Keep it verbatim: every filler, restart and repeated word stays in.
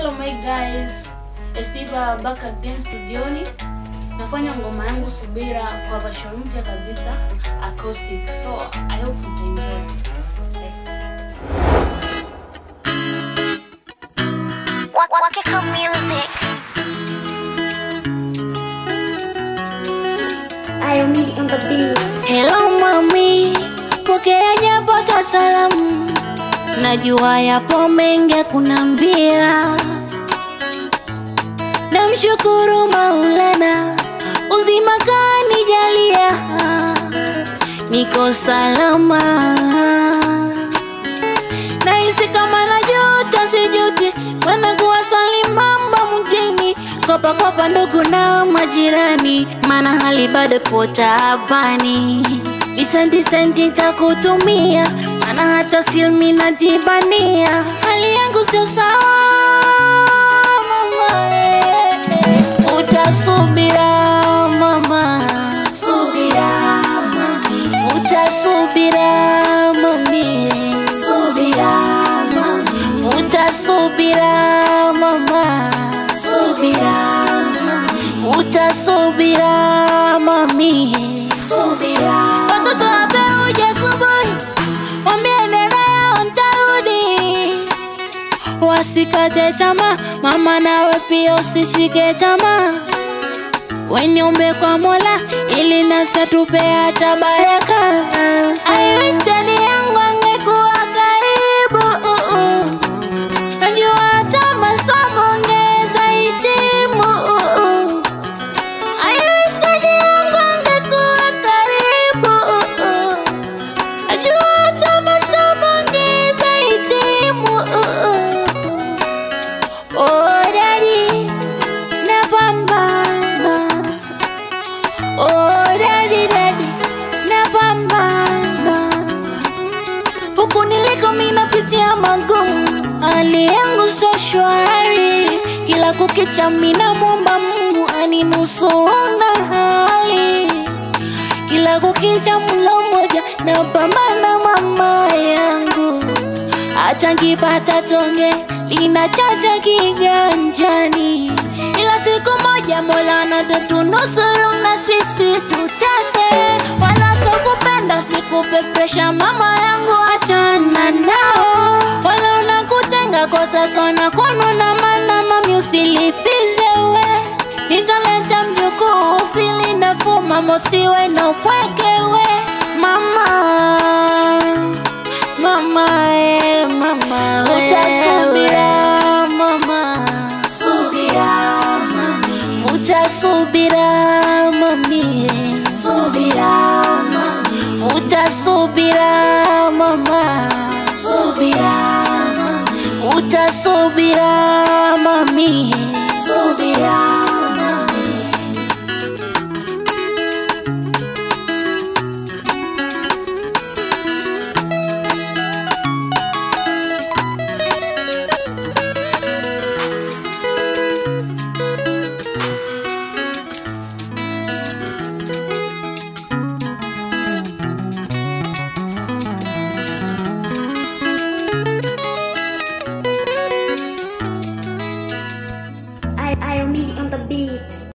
Hello my guys, Estiva back again studioni. Nafanya ngoma yangu Subira kwa version mpya kabisa, acoustic. So I hope you enjoy. Wakiko Music. I am really on the beat. Hello mami, pokea japo salamu. Najua yapo mengi kunambia. Namshukuru Maulana, uzima kanijalia. Niko salama. Nahisi kama najuta sijuti, maana kuwasali mama mjini. Kopa kopa ndugu na majirani, maana hali bado ipo taabani. Isenti senti takutumia, maana hata silmi najibania. Hali yangu sio sawa mama, eh, eh. Utasubira mama, subira mami. Utasubira mami, subira mami. Utasubira mama, subira mami. Utasubira mami, subira. Watoto wape uje subuhi, wambie nena ntarudi. Wasikate tamaa, mama nawe pia usishike tamaa. Weniombe kwa Mola ili nasi tupe hata baraka. I wish daddy yangu angekuwa karibu. uh, uh. Najua hata masomo ongeza hitimu. uh, uh. I wish daddy yangu angekuwa karibu. uh, uh. Najua hata masomo ongeza hitimu. uh, uh. Oh daddy, napambana. Oh daddy daddy, napambana. Huku niliko mimi napitia magumu, hali yangu sio shwari. Kila kukicha mimi namuomba Mungu aninusuru na hali. Kila kukicha mlo moja napambana mama yangu. Acha nikipata tonge linachacha kiganjani, ila siku moja Mola atatunusuru na sisi tutese. Wala sikupenda sikupe pressure mama yangu, achana nao. Wala unakutenga kwa sasa na kono na maana mami usilipize we. Nitaleta mjukuu fili nafuu mama usiwe na upweke we. Mama, mama eh, mama we. Utasubira mama, subira mami. Utasubira mami, subira mami. Utasubira mama, subira mami. Utasubira mami, subira.